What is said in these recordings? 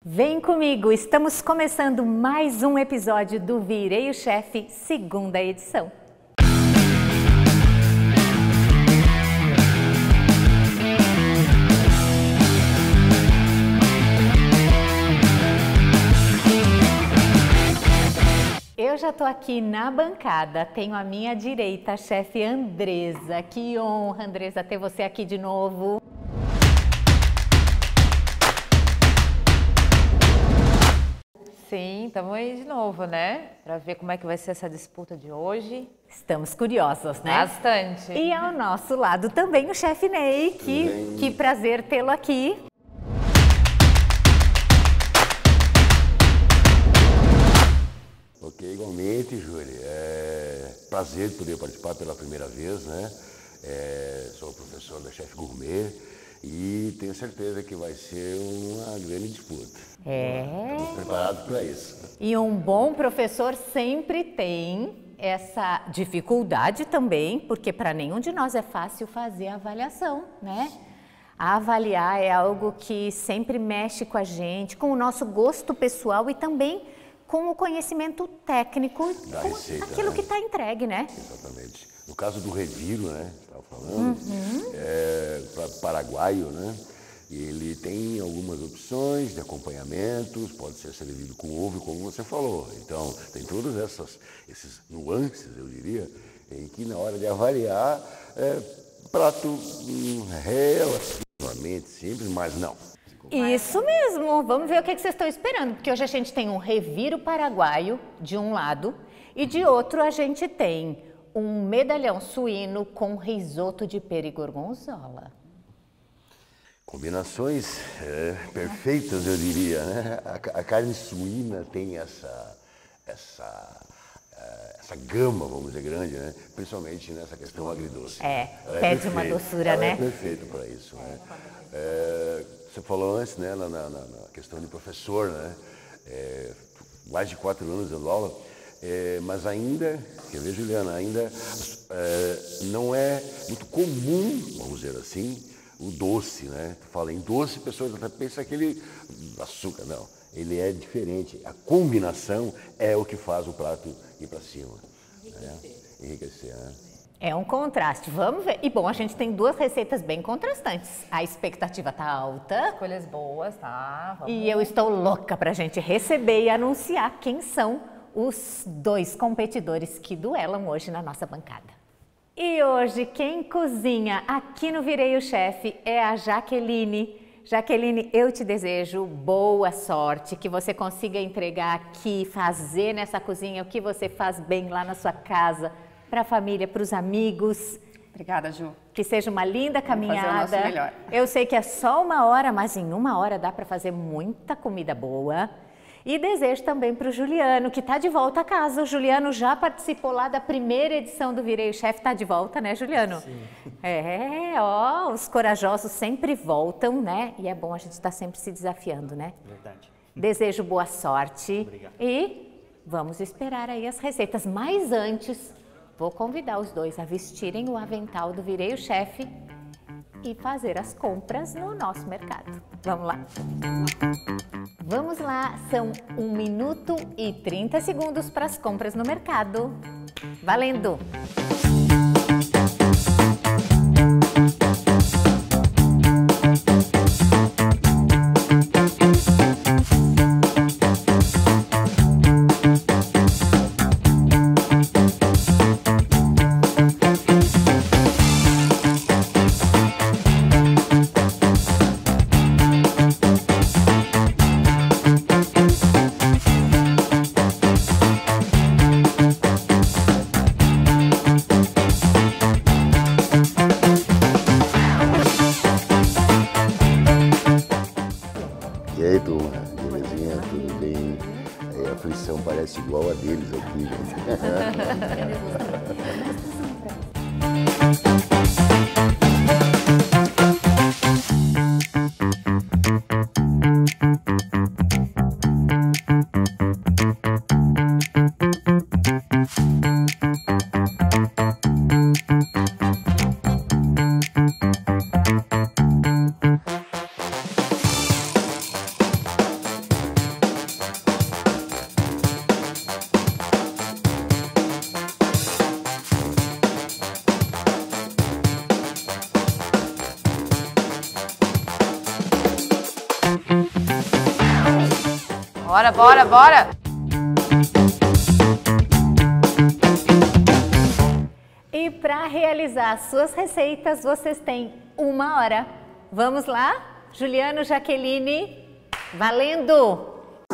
Vem comigo, estamos começando mais um episódio do Virei o Chefe, segunda edição. Eu já estou aqui na bancada, tenho à minha direita a chefe Andresa. Que honra, Andresa, ter você aqui de novo. Sim, estamos aí de novo, né? Para ver como é que vai ser essa disputa de hoje. Estamos curiosos, né? Bastante. E ao nosso lado também o chefe Ney, que prazer tê-lo aqui. Ok, igualmente, Júlia. É prazer poder participar pela primeira vez, né? Sou professor da Chef Gourmet e tenho certeza que vai ser uma grande disputa. Estamos preparados para isso. E um bom professor sempre tem essa dificuldade também, porque para nenhum de nós é fácil fazer a avaliação, né? Avaliar é algo que sempre mexe com a gente, com o nosso gosto pessoal e também com o conhecimento técnico, da com receita, aquilo né? que está entregue, né? Exatamente. No caso do reviro, né? Estava falando, para paraguaio, né? Ele tem algumas opções de acompanhamentos, pode ser servido com ovo, como você falou. Então, tem todos esses nuances, eu diria, em que na hora de avaliar, prato relativamente simples, mas não. Isso mesmo, vamos ver o que vocês estão esperando, porque hoje a gente tem um reviro paraguaio de um lado e de outro a gente tem um medalhão suíno com risoto de pera e gorgonzola. Combinações perfeitas, eu diria, né? A carne suína tem essa gama, vamos dizer, grande, né? Principalmente nessa questão agridoce. Pede uma doçura, né? É perfeita para isso, né? Você falou antes, né, na questão de professor, né? Mais de 4 anos dando aula, mas ainda, quer ver, Juliana, ainda não é muito comum, vamos dizer assim, o doce, né? Tu fala em doce, pessoas até pensam aquele açúcar, não. Ele é diferente. A combinação é o que faz o prato ir para cima. Enriquecer, né? É um contraste, vamos ver. E bom, a gente tem duas receitas bem contrastantes. A expectativa tá alta. Escolhas boas, tá? E eu estou louca pra gente receber e anunciar quem são os dois competidores que duelam hoje na nossa bancada. E hoje quem cozinha aqui no Virei o Chefe é a Jaqueline. Jaqueline, eu te desejo boa sorte, que você consiga entregar aqui, fazer nessa cozinha o que você faz bem lá na sua casa, para a família, para os amigos. Obrigada, Ju. Que seja uma linda caminhada. Vamos fazer o nosso melhor. Eu sei que é só 1 hora, mas em 1 hora dá para fazer muita comida boa. E desejo também para o Juliano, que está de volta a casa. O Juliano já participou lá da primeira edição do Virei o Chefe, está de volta, né, Juliano? Sim. Os corajosos sempre voltam, né? E é bom a gente estar sempre se desafiando, né? Verdade. Desejo boa sorte. Obrigado. E vamos esperar aí as receitas. Mas antes, vou convidar os dois a vestirem o avental do Virei o Chefe e fazer as compras no nosso mercado. Vamos lá? Vamos lá, são 1 minuto e 30 segundos para as compras no mercado. Valendo! E aí, turma, belezinha, tudo bem? A aflição parece igual a deles aqui, gente. Bora, bora, bora! E para realizar suas receitas, vocês têm 1 hora. Vamos lá? Juliano, Jaqueline, valendo!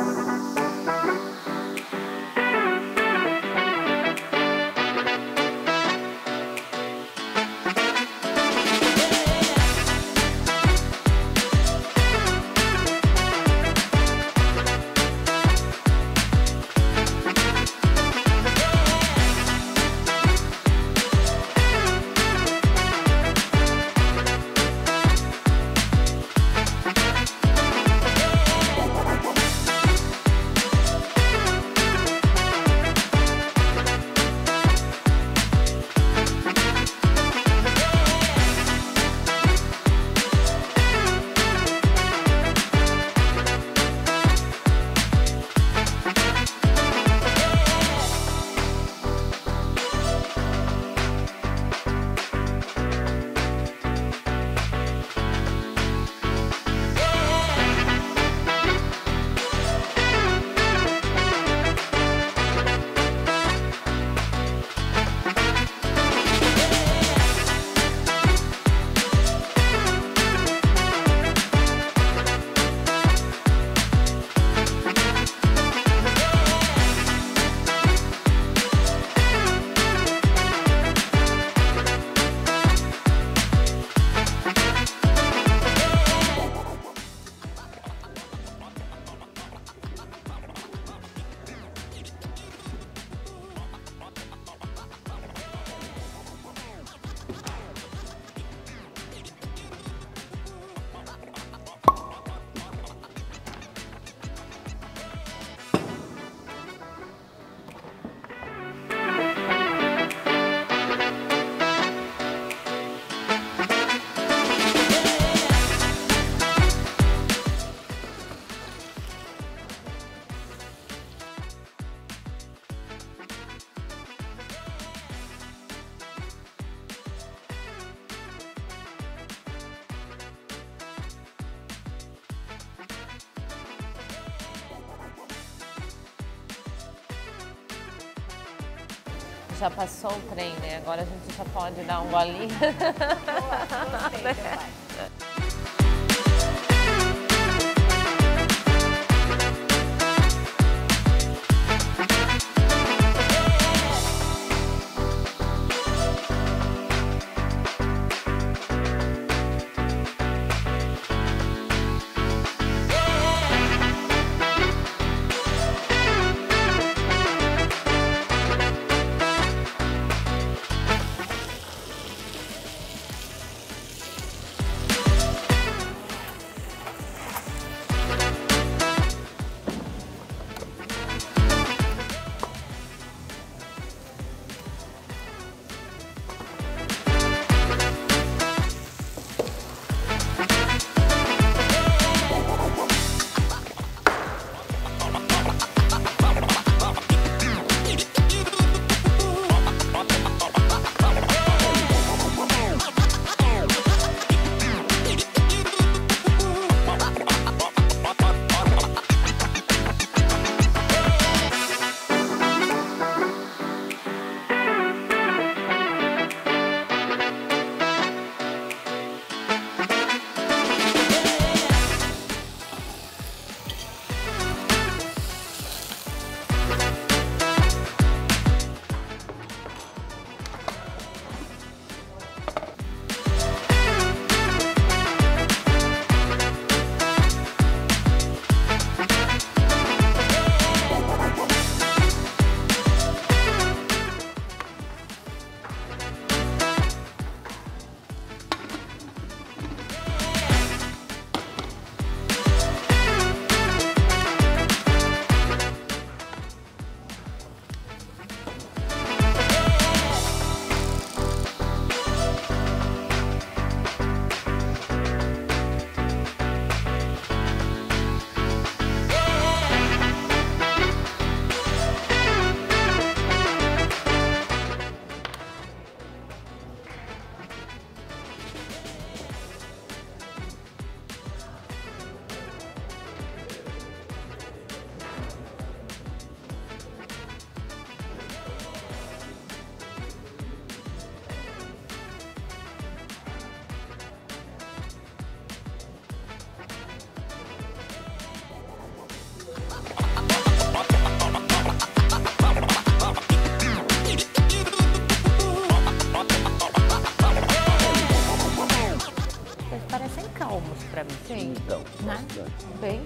Já passou o trem, né? Agora a gente já pode dar um golinho.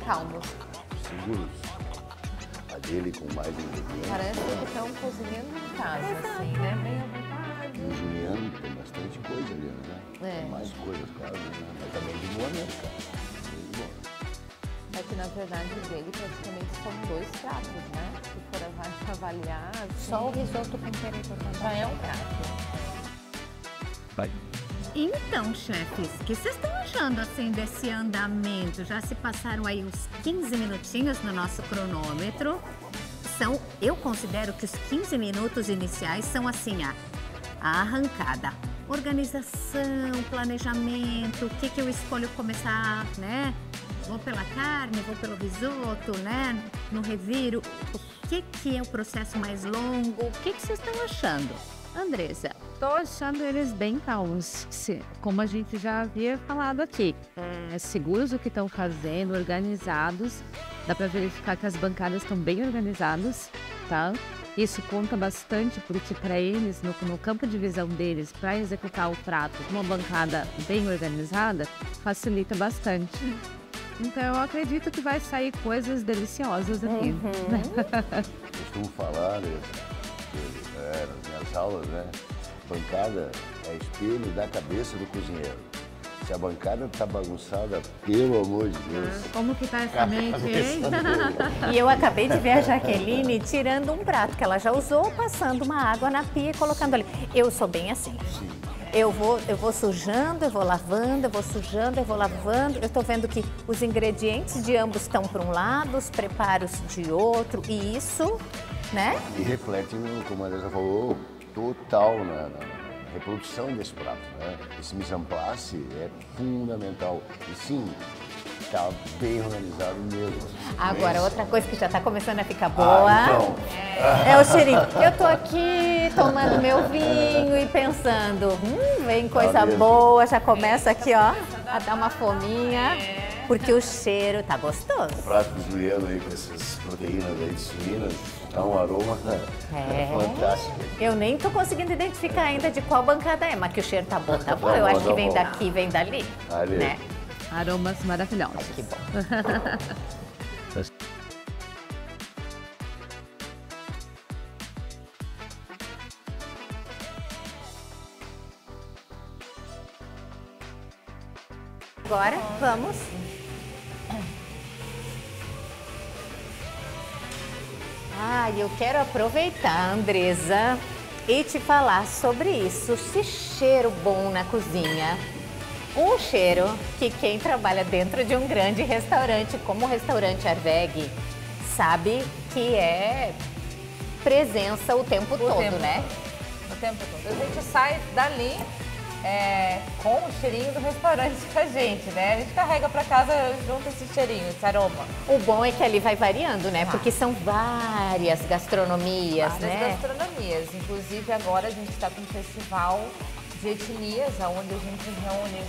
calmos. Seguros. A dele com mais ingredientes. Parece que estão cozinhando em casa, assim, né? Bem à vontade. E o Juliano tem bastante coisa ali, né? É. Tem mais coisas, claro, né? Mas também de boa mesmo, cara. Bem de boa. É que, na verdade, dele praticamente são 2 pratos, né? Se for avaliar, assim, Só o risoto com purê de já batata. é um prato. Vai. Então, chefes, o que vocês estão achando assim desse andamento? Já se passaram aí uns 15 minutinhos no nosso cronômetro. Eu considero que os 15 minutos iniciais são assim, a arrancada. Organização, planejamento, o que eu escolho começar, né? Vou pela carne, vou pelo risoto, né? No reviro. O que é o processo mais longo? O que vocês estão achando? Andressa? Tô achando eles bem calmos, como a gente já havia falado aqui. Seguros o que estão fazendo, organizados. Dá para verificar que as bancadas estão bem organizadas, tá? Isso conta bastante porque para eles, no campo de visão deles, para executar o prato com uma bancada bem organizada, facilita bastante. Então eu acredito que vai sair coisas deliciosas aqui. Costumo falar, nas minhas aulas, né? Bancada é espelho da cabeça do cozinheiro. Se a bancada tá bagunçada, pelo amor de Deus. Como que tá essa mente, hein? E eu acabei de ver a Jaqueline tirando um prato que ela já usou, passando uma água na pia e colocando ali. Eu sou bem assim. Sim. Eu vou sujando, eu vou lavando, eu vou sujando, eu vou lavando. Eu tô vendo que os ingredientes de ambos estão para um lado, os preparos de outro, e isso, né? E reflete, como a Andressa falou, total na reprodução desse prato, né? Esse mise en place é fundamental. E sim, tá bem organizado mesmo. Agora, outra coisa que já tá começando a ficar boa então. é o cheirinho. Eu tô aqui tomando meu vinho e pensando, vem coisa mesmo. boa, já começa aqui, ó, a dar uma fominha, porque o cheiro tá gostoso. O prato do Juliano aí com essas proteínas aí de suínas, tá um aroma fantástico. Eu nem tô conseguindo identificar ainda de qual bancada é, mas que o cheiro tá bom, tá bom. Tá Eu bom, acho que tá vem bom. daqui, vem dali, Ali. né? Aromas maravilhosos. Que bom. Agora, vamos. Eu quero aproveitar, Andressa, e te falar sobre isso. Esse cheiro bom na cozinha. Um cheiro que quem trabalha dentro de um grande restaurante, como o restaurante Arveg, sabe que é presença o tempo todo, né? O tempo todo. A gente sai dali com o cheirinho do restaurante com a gente, né? A gente carrega para casa junto esse cheirinho, esse aroma. O bom é que ali vai variando, né? Porque são várias gastronomias, né? Gastronomias. Inclusive agora a gente está com um festival de etnias, onde a gente reúne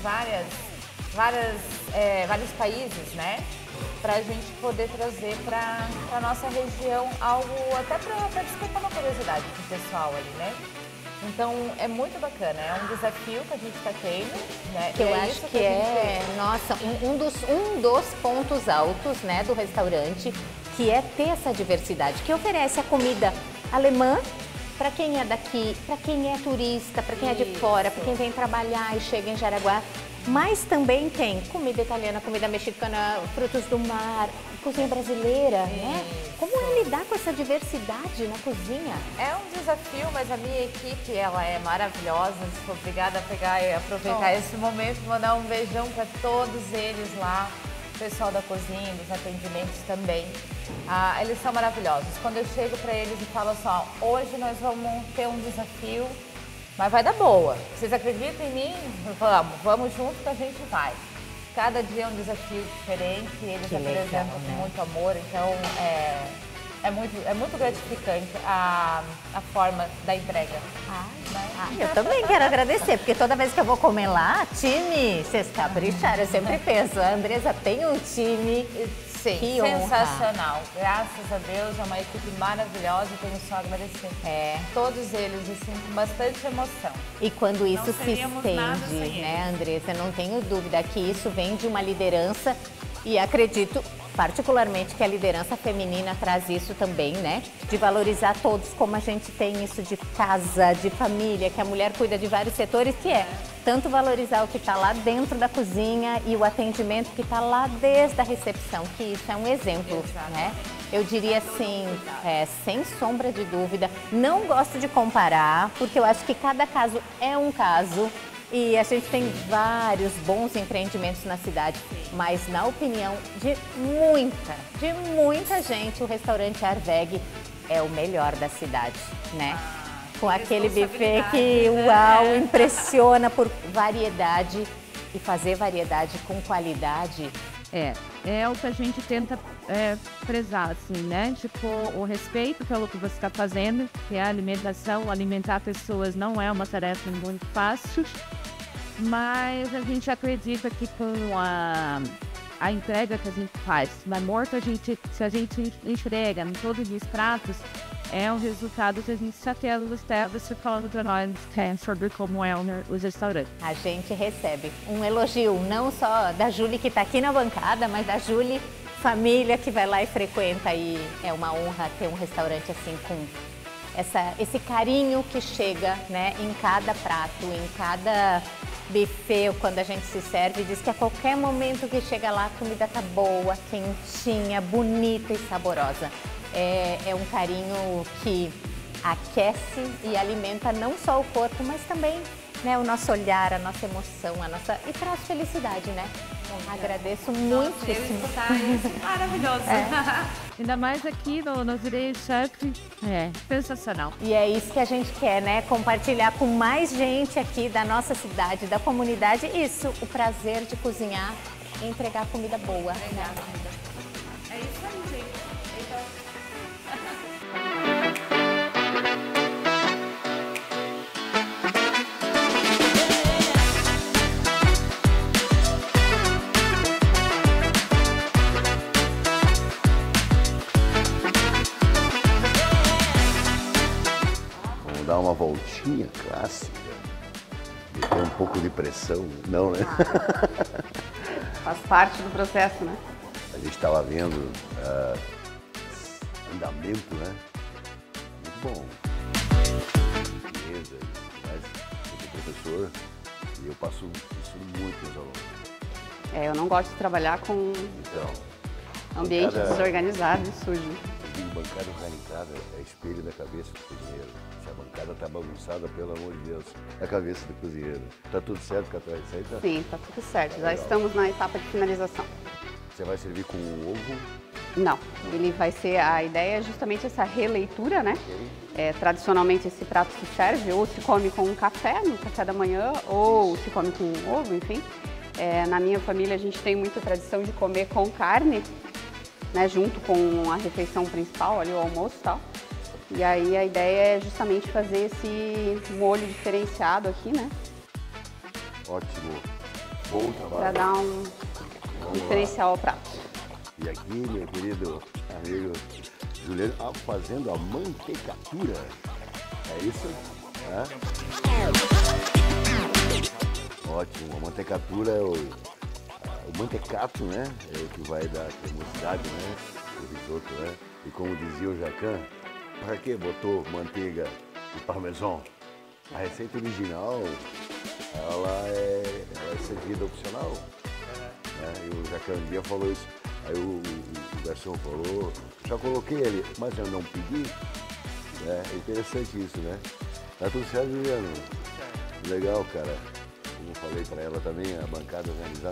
vários países, né? Para a gente poder trazer para a nossa região algo até para despertar uma curiosidade do pessoal ali, né? Então é muito bacana, é um desafio que a gente está tendo, né? Que eu acho que é, nossa, um dos pontos altos, né, do restaurante, que é ter essa diversidade, que oferece a comida alemã para quem é daqui, para quem é turista, para quem é de fora, para quem vem trabalhar e chega em Jaraguá. Mas também tem comida italiana, comida mexicana, frutos do mar, cozinha brasileira, né? Como é lidar com essa diversidade na cozinha? É um desafio, mas a minha equipe, ela é maravilhosa. Sou obrigada a pegar e aproveitar esse momento, mandar um beijão para todos eles lá, o pessoal da cozinha, dos atendimentos também. Eles são maravilhosos. Quando eu chego para eles e falo assim, ó, hoje nós vamos ter um desafio, mas vai dar boa. Vocês acreditam em mim? Vamos junto que a gente vai. Cada dia é um desafio diferente, eles apresentam com muito amor, então é muito gratificante a forma da entrega. Eu também quero agradecer, porque toda vez que eu vou comer lá, time, vocês capricharam, eu sempre penso, a Andressa tem um time. Sim, que sensacional. Graças a Deus, é uma equipe maravilhosa e tenho só a agradecer. Todos eles, assim, com bastante emoção. E quando isso se seríamos nada estende, sem né, Andressa, não tenho dúvida que isso vem de uma liderança e acredito particularmente que a liderança feminina traz isso também, né? De valorizar todos, como a gente tem isso de casa, de família, que a mulher cuida de vários setores, que é tanto valorizar o que está lá dentro da cozinha e o atendimento que está lá desde a recepção, que isso é um exemplo, né? Eu diria assim, sem sombra de dúvida, não gosto de comparar, porque eu acho que cada caso é um caso e a gente tem vários bons empreendimentos na cidade, mas na opinião de muita gente, o restaurante Arveg é o melhor da cidade, né? Com aquele buffet que, uau, impressiona por variedade e fazer variedade com qualidade. É o que a gente tenta prezar, assim, né? Tipo, o respeito pelo que você está fazendo, que é a alimentação. Alimentar pessoas não é uma tarefa muito fácil, mas a gente acredita que com a entrega que a gente faz, na morta, se a gente entrega em todos os pratos, é um resultado que a gente já tem você falando para nós sobre como é os restaurantes. A gente recebe um elogio, não só da Júlia que está aqui na bancada, mas da Júlia, família que vai lá e frequenta, e é uma honra ter um restaurante assim com esse carinho que chega, né, em cada prato, em cada buffet, quando a gente se serve, diz que a qualquer momento que chega lá a comida tá boa, quentinha, bonita e saborosa. É um carinho que aquece e alimenta não só o corpo, mas também, né, o nosso olhar, a nossa emoção, e traz felicidade, né? Agradeço muitíssimo. Maravilhoso. Ainda mais aqui no Virei Chef, sensacional. E é isso que a gente quer, né? Compartilhar com mais gente aqui da nossa cidade, da comunidade, isso, o prazer de cozinhar e entregar comida boa. É isso aí, gente. Dar uma voltinha clássica, ter um pouco de pressão, não, né? Faz parte do processo, né? A gente estava vendo andamento, né? Muito bom. Mesa, mas eu sou professor e eu passo isso muito nos alunos. Eu não gosto de trabalhar com ambiente desorganizado e sujo. Bancada organizada é espelho da cabeça do cozinheiro. Se a bancada tá bagunçada, pelo amor de Deus, é a cabeça do cozinheiro. Tá tudo certo com a tua receita? Sim, tá tudo certo. Já estamos na etapa de finalização. Você vai servir com ovo? Não, ele vai ser, a ideia é justamente essa releitura, né? Tradicionalmente esse prato se serve ou se come com um café, no café da manhã, ou se come com ovo, enfim. Na minha família a gente tem muita tradição de comer com carne, né, junto com a refeição principal, ali o almoço e tal. E aí a ideia é justamente fazer esse molho diferenciado aqui, né? Ótimo. Bom trabalho. Para dar um diferencial ao prato. E aqui, meu querido amigo Juliano, fazendo a mantecatura. É isso? Ótimo. A mantecatura é o mantecato, né? É o que vai dar cremosidade, né? O risoto, né? E como dizia o Jacan, para que botou manteiga e parmesão? A receita original, ela é servida opcional. Né? E o Jacan um dia falou isso. Aí o garçom falou, já coloquei ele, mas eu não pedi. É interessante isso, né? Tá tudo certo, Juliano? Legal, cara. Como eu falei pra ela também, a bancada organizada.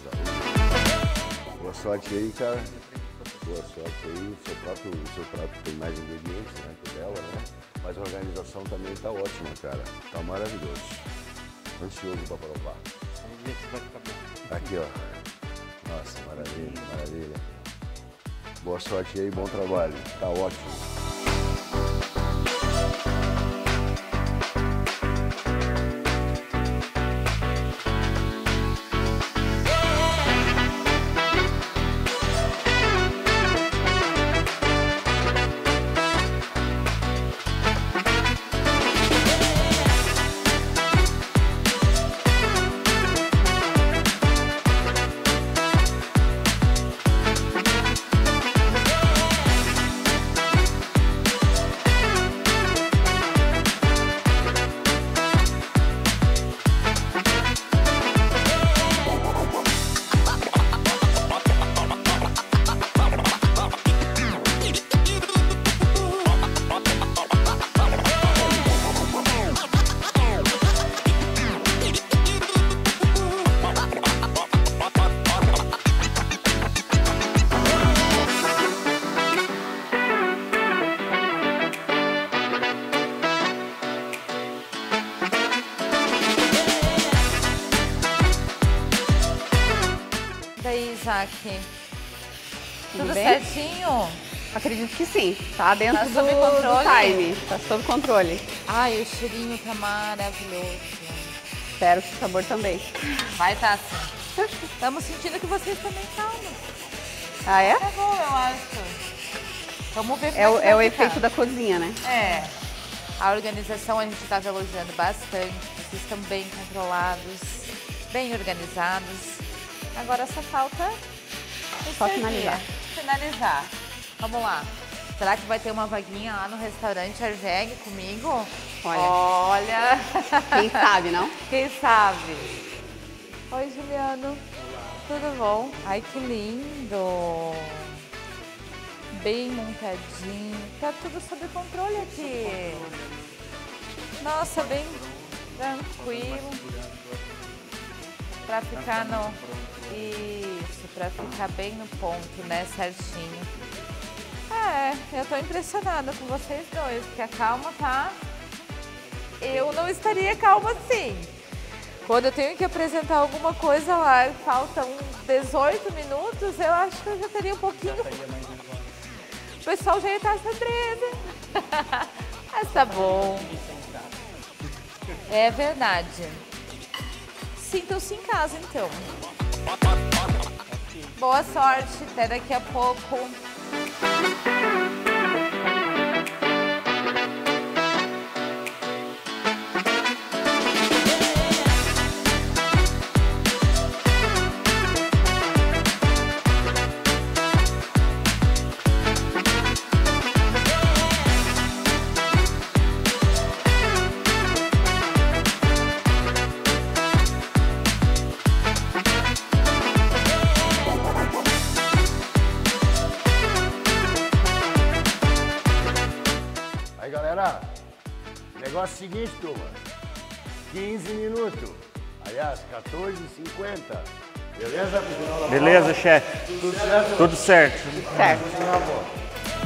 Boa sorte aí, cara. Boa sorte aí. O seu prato tem mais ingredientes, né, que o dela, né? Mas a organização também tá ótima, cara. Tá maravilhoso. Ansioso pra provar. Aqui, ó. Nossa, maravilha, maravilha. Boa sorte aí, bom trabalho. Tá ótimo. Jaque? Tudo bem? certinho? Acredito que sim. Tá dentro Tá do sob controle? time. Tá sob controle. Ai, o cheirinho tá maravilhoso. Espero que o sabor também. Vai tá assim. Estamos sentindo que vocês também calmos. Ah, é? É bom, eu acho. Vamos ver como É que vai o ficar. efeito da cozinha, né? É. A organização a gente estava elogiando bastante. Vocês estão bem controlados, bem organizados. Agora só falta Só servir, finalizar. Finalizar. Vamos lá. Será que vai ter uma vaguinha lá no restaurante Arjeg comigo? Olha. Quem sabe, não? Quem sabe? Oi, Juliano. Tudo bom? Ai, que lindo. Bem montadinho. Tá tudo sob controle aqui. Nossa, bem tranquilo. Pra ficar no... Isso, pra ficar bem no ponto, né, certinho. Eu tô impressionada com vocês dois, porque a calma tá... Eu não estaria calma assim. Quando eu tenho que apresentar alguma coisa lá, faltam 18 minutos, eu acho que eu já teria um pouquinho... O pessoal já ia estar surpresa. Mas tá bom. É verdade. Sintam-se em casa, então. Boa sorte, até daqui a pouco. Galera, negócio seguinte, turma. 15 minutos. Aliás, 14h50. Beleza? Beleza, chefe. Tudo certo? Tudo certo. Certo. Tá bom.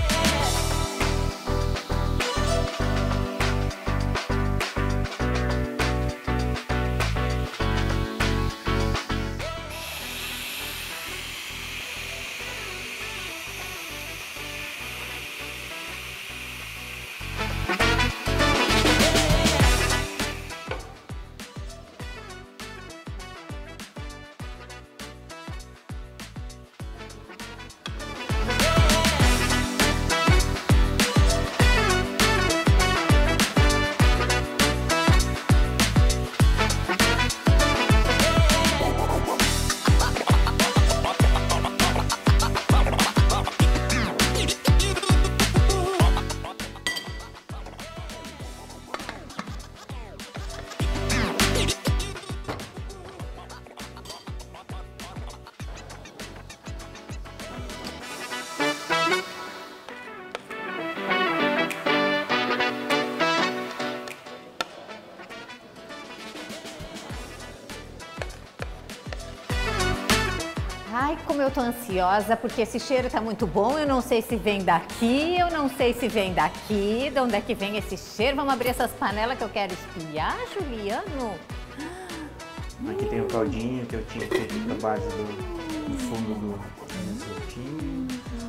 Ai, como eu tô ansiosa, porque esse cheiro tá muito bom. Eu não sei se vem daqui, eu não sei se vem daqui. De onde é que vem esse cheiro? Vamos abrir essas panelas que eu quero espiar, Juliano. Aqui tem o caldinho que eu tinha feito na base do fundo do risotinho.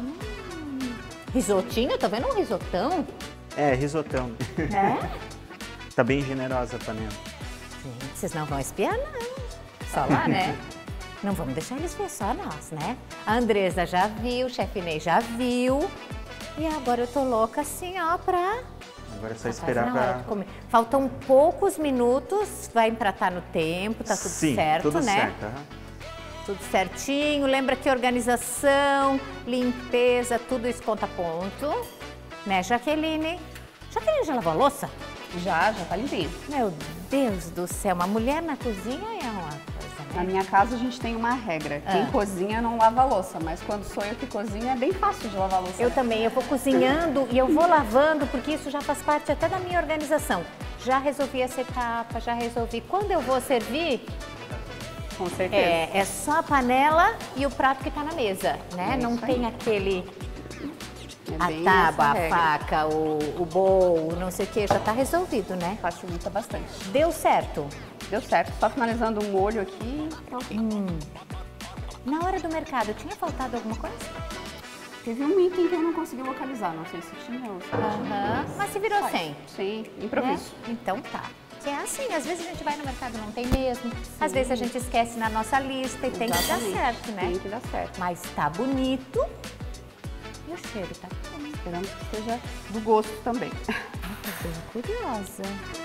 Risotinho? Tô vendo um risotão. É, risotão. É? Tá bem generosa a panela. Gente, vocês não vão espiar, não. Só lá, né? Não vamos deixar eles ver só nós, né? A Andresa já viu, o chefe Ney já viu. E agora eu tô louca assim, ó, pra... Agora é só esperar pra... Faltam poucos minutos, vai empratar no tempo, tá tudo certo, tudo né? certo, aham. Tudo certinho. Lembra que organização, limpeza, tudo isso conta ponto. Né, Jaqueline? Jaqueline já lavou a louça? Já tá limpinho. Meu Deus do céu, uma mulher na cozinha é uma coisa, Na né? minha casa a gente tem uma regra. Quem cozinha não lava a louça, mas quando sou eu que cozinho é bem fácil de lavar a louça. Eu também, eu vou cozinhando e eu vou lavando, porque isso já faz parte até da minha organização. Já resolvi essa etapa, já resolvi. Quando eu vou servir, Com certeza. é só a panela e o prato que tá na mesa, né? É Não isso tem aí. aquele... É A bem tábua, essa a regra. faca, o bowl, não sei o que, já tá resolvido, né? Facilita bastante. Deu certo. Deu certo. Só finalizando o molho aqui. Pronto. Na hora do mercado, tinha faltado alguma coisa? Teve um item que eu não consegui localizar, não sei se tinha ou se não tinha. Aham. Mas se virou Faz. 100. Sim, improviso. Né? Então tá. Que é assim, às vezes a gente vai no mercado e não tem mesmo. Às vezes a gente esquece na nossa lista e tem que dar Exatamente. certo, né? Tem que dar certo. Mas tá bonito. E o cheiro tá bom. Esperamos que seja do gosto também. Tô bem curiosa.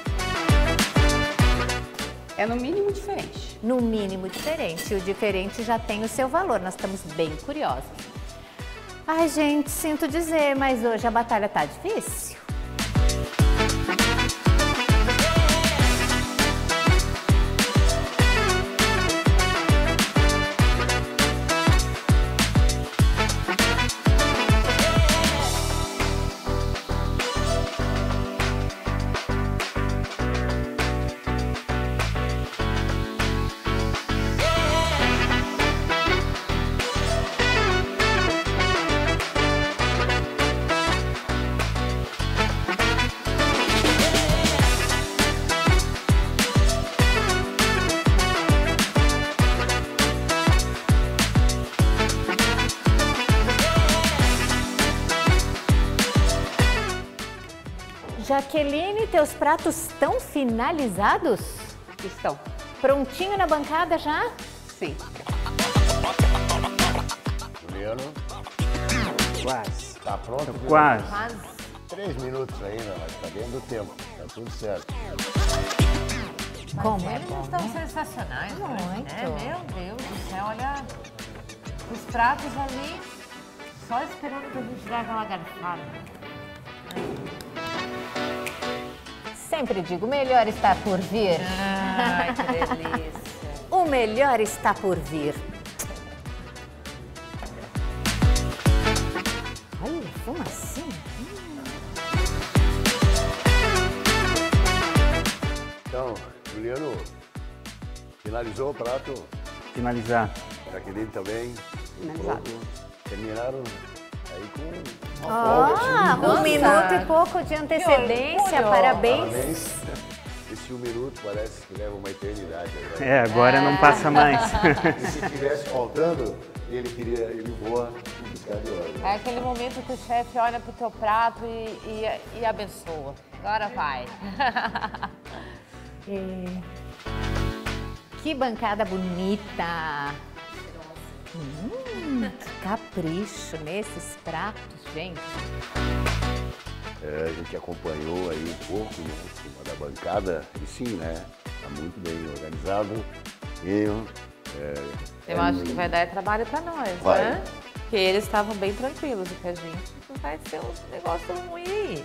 É no mínimo diferente. No mínimo diferente. E o diferente já tem o seu valor. Nós estamos bem curiosos. Ai, gente, sinto dizer, mas hoje a batalha tá difícil. Jaqueline, teus pratos estão finalizados? Estão. Prontinho na bancada já? Sim. Juliano, Quase. tá pronto? Quase. Mas 3 minutos ainda, mas tá dentro do tempo. Tá tudo certo. Como é eles bom, estão né? sensacionais, Muito. né? Meu Deus do céu, olha os pratos ali, só esperando que a gente dê aquela garfada. Sempre digo, o melhor está por vir. Ai, que delícia. O melhor está por vir. Olha, fumacinha. Então, Juliano, finalizou o prato? Finalizar. Jaqueline também? Finalizado. Pronto. Terminaram aí com uma Ah, folga. um minuto e pouco de antecedência, parabéns. Parabéns. Esse 1 minuto parece que leva uma eternidade. Agora. É, agora não passa mais. E se tivesse faltando, ele voa e buscar de hora. É aquele momento que o chefe olha pro teu prato e abençoa. Agora vai. Que bancada bonita. Que capricho nesses pratos, gente. A gente acompanhou aí um pouco em cima da bancada e sim, né? Tá muito bem organizado. Eu acho que vai dar trabalho pra nós, Vai. né? Porque eles estavam bem tranquilos e que a gente vai ser um negócio ruim aí.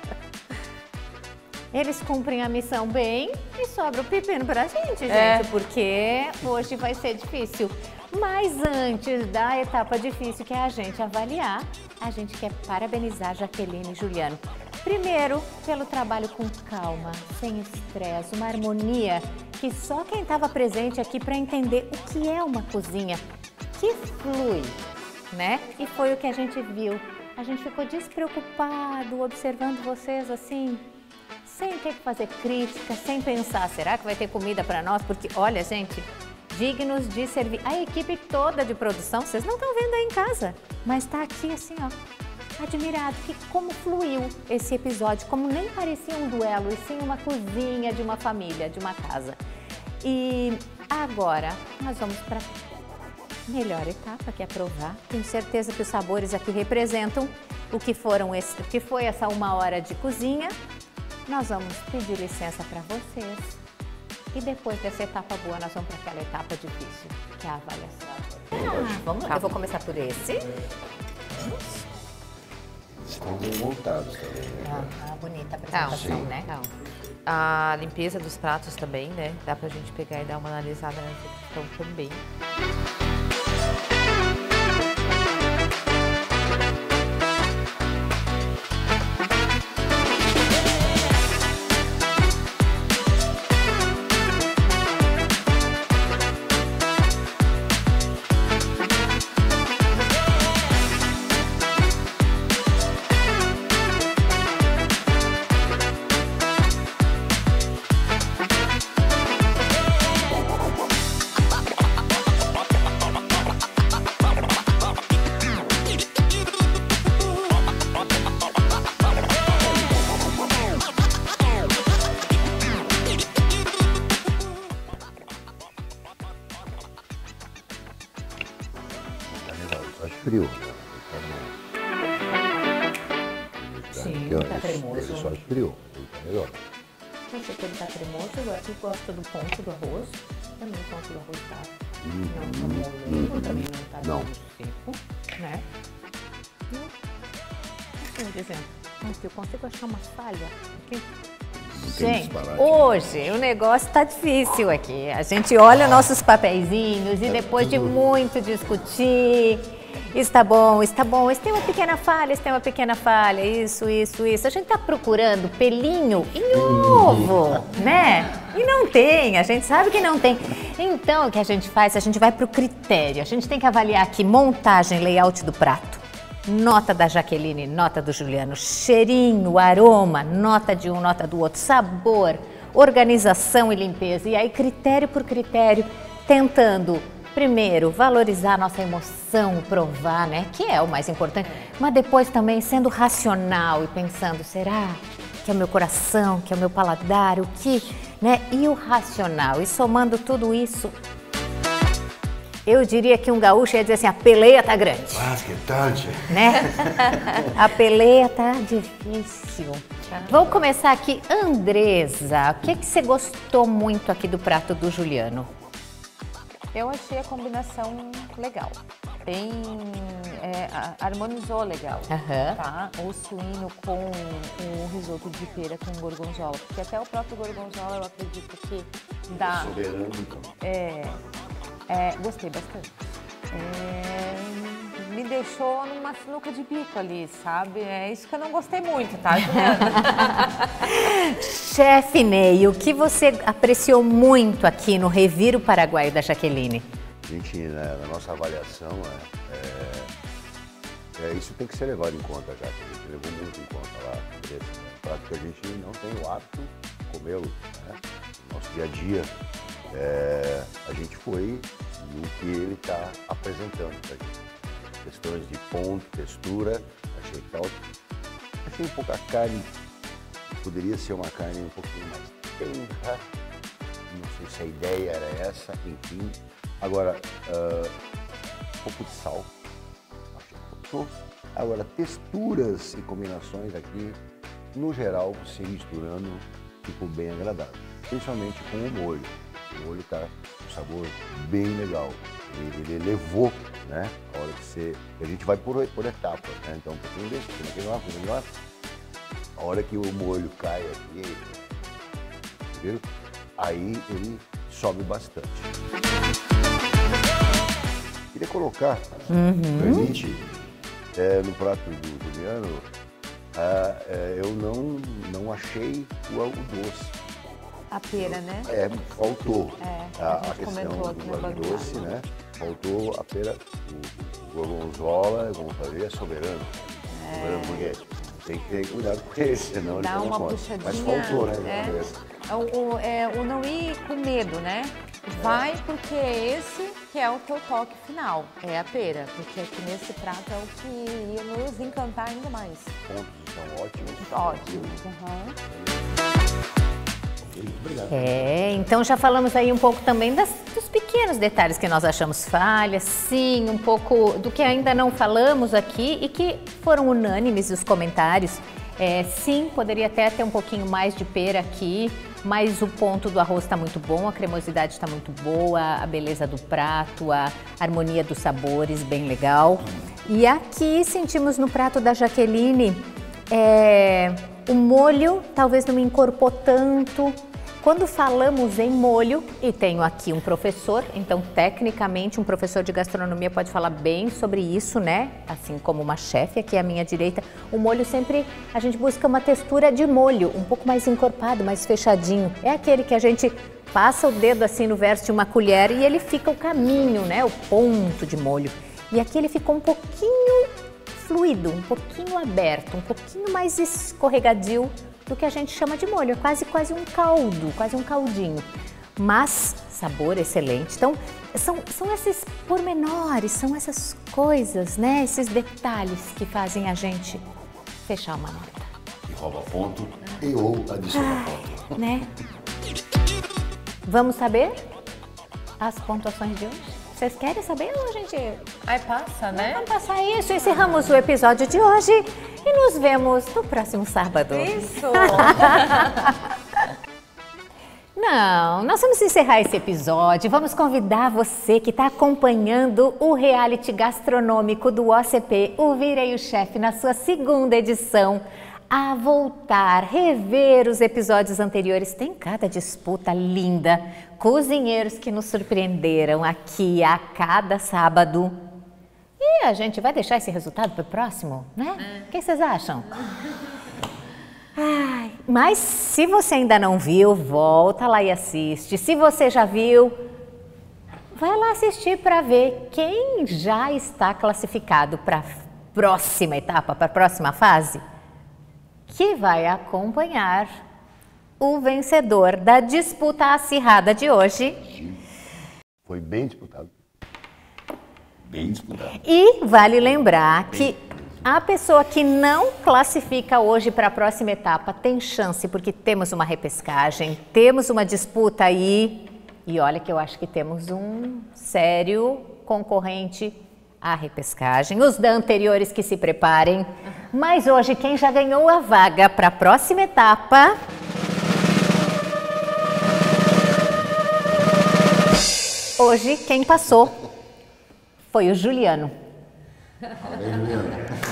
Eles cumprem a missão bem e sobra o pepino pra gente, gente, É. porque hoje vai ser difícil. Mas antes da etapa difícil, que é a gente avaliar, a gente quer parabenizar Jaqueline e Juliano. Primeiro, pelo trabalho com calma, sem estresse, uma harmonia que só quem estava presente aqui para entender o que é uma cozinha que flui, né? E foi o que a gente viu. A gente ficou despreocupado observando vocês assim, sem ter que fazer crítica, sem pensar, será que vai ter comida para nós? Porque, olha, gente, dignos de servir. A equipe toda de produção, vocês não estão vendo aí em casa, mas está aqui assim, ó, admirado que como fluiu esse episódio, como nem parecia um duelo, e sim uma cozinha de uma família, de uma casa. E agora nós vamos para a melhor etapa, que é provar. Tenho certeza que os sabores aqui representam o que foi essa 1 hora de cozinha. Nós vamos pedir licença para vocês. E depois dessa etapa boa, nós vamos para aquela etapa difícil, que é a avaliação. Vamos lá, eu vou começar por esse. Estão bem montados também, né? Bonita a apresentação, né? Então, a limpeza dos pratos também, né? Dá pra gente pegar e dar uma analisada nessa questão também. porque tá cremoso. ele só esfriou, ele tá melhor. Eu sei que ele tá cremoso, eu gosto do ponto do arroz. Também o ponto do arroz tá não tá molengo, também não tá muito seco, né? Assim dizendo, mas eu consigo achar uma falha aqui. Gente, hoje o negócio tá difícil aqui. A gente olha nossos papeizinhos e depois de muito discutir, está bom, isso tem uma pequena falha, isso tem uma pequena falha, isso. A gente tá procurando pelinho em ovo, né? E não tem, a gente sabe que não tem. Então, o que a gente faz? A gente vai pro critério. A gente tem que avaliar aqui montagem, layout do prato. Nota da Jaqueline, nota do Juliano, cheirinho, aroma, nota de um, nota do outro, sabor, organização e limpeza. E aí, critério por critério, tentando, primeiro, valorizar a nossa emoção, provar, né? Que é o mais importante. Mas depois também sendo racional e pensando, será que é o meu coração, que é o meu paladar, o que, né? E o racional. E somando tudo isso, eu diria que um gaúcho ia dizer assim, a peleia tá grande. Ah, que tarde. Né? A peleia tá difícil. Vamos começar aqui. Andresa, o que você gostou muito aqui do prato do Juliano? Eu achei a combinação legal. Bem, harmonizou legal, tá? O suíno com o risoto de pera com gorgonzola. Porque até o próprio gorgonzola eu acredito que dá... Soberano, então. Gostei bastante. Me deixou numa sinuca de bico ali, sabe? É isso que eu não gostei muito, tá, Juliana? Chefe Ney, o que você apreciou muito aqui no Reviro Paraguaio da Jaqueline? A gente, na nossa avaliação, isso tem que ser levado em conta, já que a gente levou muito em conta lá, prato que a gente não tem o hábito de comê-lo, né? No nosso dia a dia. A gente foi no que ele está apresentando pra gente. Questões de ponto, textura, achei um pouco a carne, poderia ser uma carne um pouquinho mais tenra, não sei se a ideia era essa, enfim. Agora, um pouco de sal, achei que faltou. Agora, texturas e combinações aqui, no geral, se misturando, ficou bem agradável, principalmente com o molho. O molho tá um sabor bem legal. Ele levou, né? A hora que a gente vai por etapas, né? Então, um pouquinho desse, um pouquinho lá. A hora que o molho cai aqui, viu? Aí ele sobe bastante. Queria colocar, permite, no prato do Juliano, eu não achei o doce. A pera, né? Faltou a questão do doce, né? Faltou a pera, o gorgonzola, vamos fazer, soberano. Soberano, porque tem que ter cuidado com ele, senão dá ele uma não puxadinha. Mas faltou, né? O não ir com medo, né? Vai porque esse que é o teu toque final, é a pera. Porque aqui nesse prato é o que ia nos encantar ainda mais. Pontos são ótimos. Ótimos, Obrigado. Então já falamos aí um pouco também dos pequenos detalhes que nós achamos falhas, sim, um pouco do que ainda não falamos aqui e que foram unânimes os comentários. Sim, poderia até ter um pouquinho mais de pera aqui, mas o ponto do arroz está muito bom, a cremosidade está muito boa, a beleza do prato, a harmonia dos sabores, bem legal. E aqui sentimos no prato da Jaqueline, o molho talvez não me encorpou tanto. Quando falamos em molho, e tenho aqui um professor, então tecnicamente um professor de gastronomia pode falar bem sobre isso, né? Assim como uma chefe aqui à minha direita, o molho sempre, a gente busca uma textura de molho, um pouco mais encorpado, mais fechadinho. É aquele que a gente passa o dedo assim no verso de uma colher e ele fica o caminho, né? O ponto de molho. E aqui ele ficou um pouquinho fluido, um pouquinho aberto, um pouquinho mais escorregadio do que a gente chama de molho, é quase um caldo, quase um caldinho, mas sabor excelente. Então, são esses pormenores, são essas coisas, né, esses detalhes que fazem a gente fechar uma nota. E rouba ponto ou adiciona ponto. Né? Vamos saber as pontuações de hoje? Vocês querem saber ou a gente... Aí passa, né? Vamos passar isso, encerramos o episódio de hoje e nos vemos no próximo sábado. Isso! Não, nós vamos encerrar esse episódio. Vamos convidar você que está acompanhando o reality gastronômico do OCP, o Virei o Chefe, na sua 2ª edição, a voltar, rever os episódios anteriores. Tem cada disputa linda, cozinheiros que nos surpreenderam aqui a cada sábado. E a gente vai deixar esse resultado para o próximo, né? O que vocês acham? Ai, mas se você ainda não viu, volta lá e assiste. Se você já viu, vai lá assistir para ver quem já está classificado para a próxima etapa, para a próxima fase, que vai acompanhar o vencedor da disputa acirrada de hoje. Foi bem disputado. Bem disputado. E vale lembrar que a pessoa que não classifica hoje para a próxima etapa tem chance, porque temos uma repescagem, temos uma disputa aí. E olha que eu acho que temos um sério concorrente à repescagem. Os da anteriores que se preparem. Mas hoje quem já ganhou a vaga para a próxima etapa... Hoje quem passou foi o Juliano. Bem, Juliano.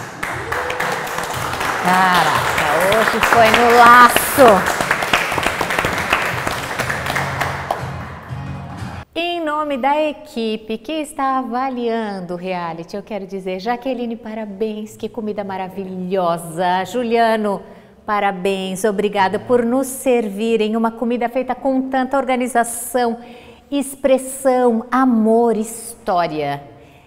Caraca, hoje foi no laço. Em nome da equipe que está avaliando o reality, eu quero dizer, Jaqueline, parabéns, que comida maravilhosa. Juliano, parabéns, obrigada por nos servirem uma comida feita com tanta organização, expressão, amor, história.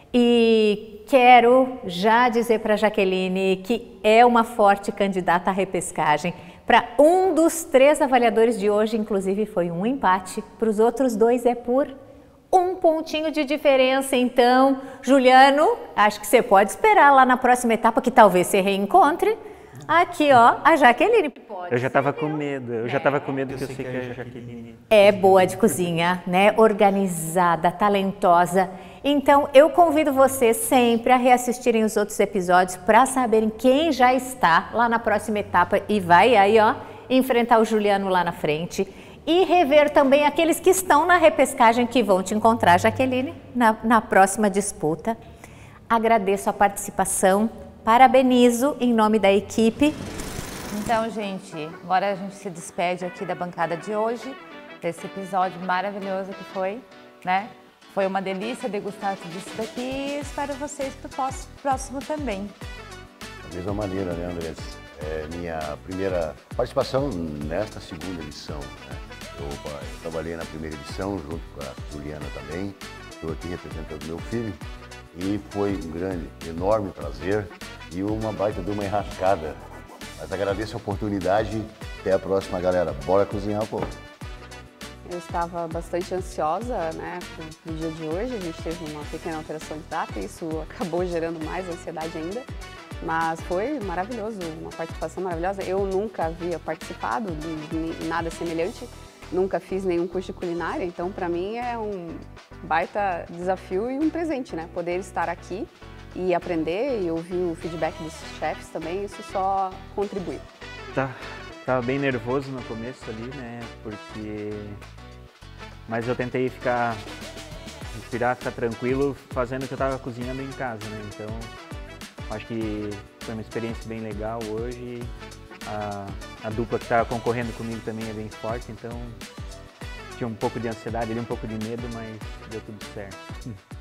E quero já dizer para a Jaqueline que é uma forte candidata à repescagem. Para um dos 3 avaliadores de hoje, inclusive, foi um empate. Para os outros 2 é por 1 pontinho de diferença. Então, Juliano, acho que você pode esperar lá na próxima etapa, que talvez você reencontre. Aqui, ó, a Jaqueline. Eu já estava com medo, porque eu sei que a Jaqueline... É boa de cozinha, né? Organizada, talentosa. Então, eu convido vocês sempre a reassistirem os outros episódios para saberem quem já está lá na próxima etapa e vai aí, ó, enfrentar o Juliano lá na frente. E rever também aqueles que estão na repescagem que vão te encontrar, Jaqueline, na próxima disputa. Agradeço a participação, parabenizo em nome da equipe. Então, gente, agora a gente se despede aqui da bancada de hoje, desse episódio maravilhoso que foi, né? Foi uma delícia degustar tudo isso daqui e espero vocês para o próximo também. Da mesma maneira, né, Andrés? É minha primeira participação nesta 2ª edição. Né? Eu trabalhei na primeira edição junto com a Juliana também. Estou aqui representando meu filho e foi um grande, enorme prazer e uma baita de uma enrascada. Mas agradeço a oportunidade. Até a próxima, galera. Bora cozinhar um pouco. Eu estava bastante ansiosa, né, pro dia de hoje. A gente teve uma pequena alteração de data e isso acabou gerando mais ansiedade ainda. Mas foi maravilhoso, uma participação maravilhosa. Eu nunca havia participado de nada semelhante, nunca fiz nenhum curso de culinária, então para mim é um baita desafio e um presente, né? Poder estar aqui e aprender e ouvir o feedback dos chefes também, isso só contribui. Tava bem nervoso no começo ali, né? Mas eu tentei respirar, ficar tranquilo, fazendo o que eu estava cozinhando em casa, né? Então, acho que foi uma experiência bem legal hoje. A dupla que estava concorrendo comigo também é bem forte, então tinha um pouco de ansiedade ali, um pouco de medo, mas deu tudo certo.